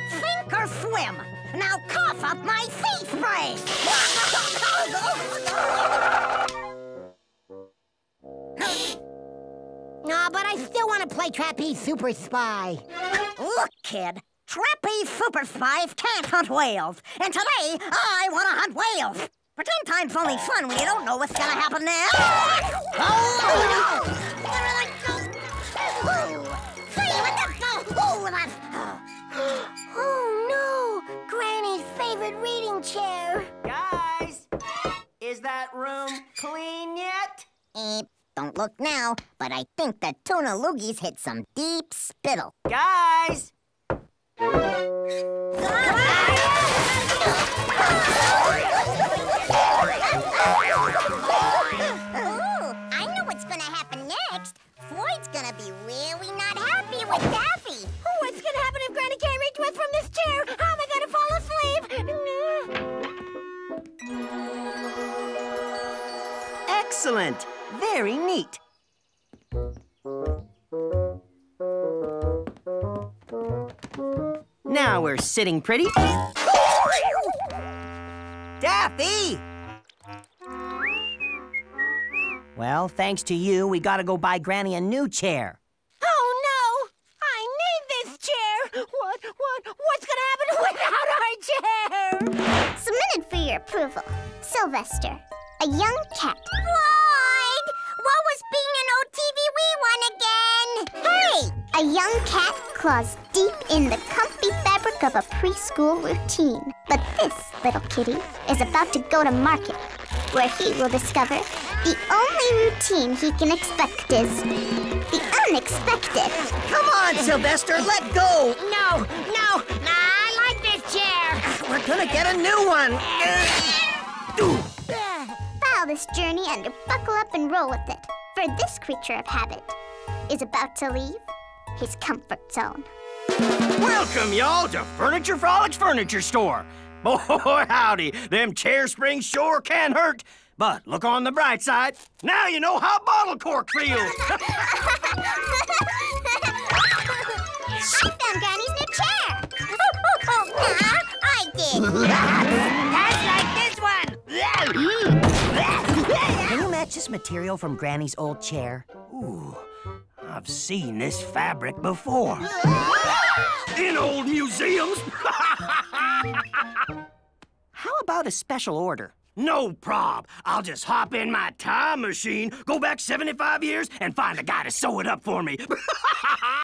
Sink or swim. Now cough up my sea spray. No, but I still want to play Trapeze Super Spy. Look, kid. Trapeze Super Spies can't hunt whales. And today, I want to hunt whales. Pretend time's only fun when you don't know what's gonna happen next. Oh, no! Oh, no! Granny's favorite reading chair. Guys, is that room clean yet? Don't look now, but I think the tuna loogies hit some deep spittle. Guys! I know what's gonna happen next. Floyd's gonna be really not happy with Duffy. What's gonna happen if Granny can't reach us from this chair? How am I gonna fall asleep? Excellent! Very neat. Now we're sitting pretty. Daffy! Well, thanks to you, we gotta go buy Granny a new chair. Oh, no! I need this chair! What's gonna happen without our chair? Submitted for your approval. Sylvester, a young cat. Floyd! What was being an OTV one again? Hey! A young cat claws deep in the comfy fabric of a preschool routine. But this little kitty is about to go to market, where he will discover the only routine he can expect is the unexpected. Come on, Sylvester, let go! No, I like this chair. We're gonna get a new one. File this journey and buckle up and roll with it. For this creature of habit is about to leave his comfort zone. Welcome, y'all, to Furniture Frolics Furniture Store. Boy, howdy, them chair springs sure can hurt. But look on the bright side. Now you know how bottle cork feels. I found Granny's new chair. I did. That's like this one. Can you match this material from Granny's old chair? Ooh, I've seen this fabric before. In old museums. How about a special order? No prob. I'll just hop in my time machine, go back 75 years, and find a guy to sew it up for me.